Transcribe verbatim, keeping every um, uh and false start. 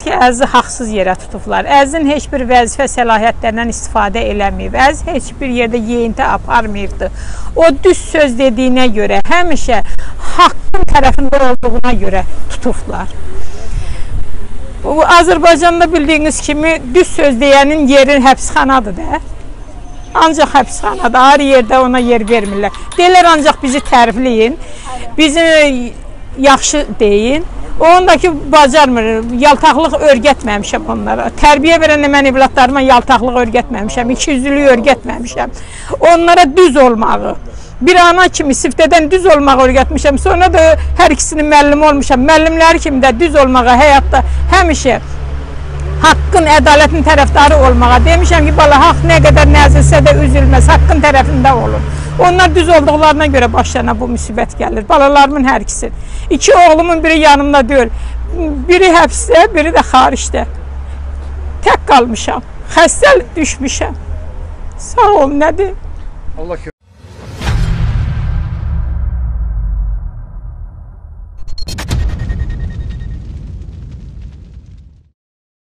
Əzi haqsız yerə tutublar. Əzin heç bir vəzifə səlahiyyətlərindən istifadə eləməyib. Əz heç bir yerdə yeyinti aparmıyırdı. O düz söz dediyinə görə, həmişə haqqın tərəfində olduğuna görə tutublar. Azərbaycanda bildiyiniz kimi düz söz deyənin yeri həbsxanadır da. Ancaq həbsxanada, hər yerdə ona yer vermirlər. Deyirlər ancaq bizi tərifləyin, bizi yaxşı deyin. Ondakı bacarmır, yaltaqlıq örgətməmişəm onlara. Tərbiyə verəndə mən evlatlarıma yaltaqlıq örgətməmişəm, ikiyüzlülük örgətməmişəm. Onlara düz olmağı, bir ana kimi siftədən düz olmağı örgətmişəm. Sonra da hər ikisinin müəllimi olmuşam. Müəllimləri kimi də düz olmağa, həyatda həmişə haqqın, ədalətin tərəfdarı olmağa. Demişəm ki, bala, haqq nə qədər nəzilsə də üzülməz, haqqın tərəfində olun. Onlar düz olduqlarına görə başlarına bu müsibət gəlir. Balalarımın hər ikisi. İki oğlumun biri yanımda deyil. Biri həbsdə, biri də xaricdə. Tək qalmışam. Xəstəlik düşmüşəm. Sağ ol, nədir?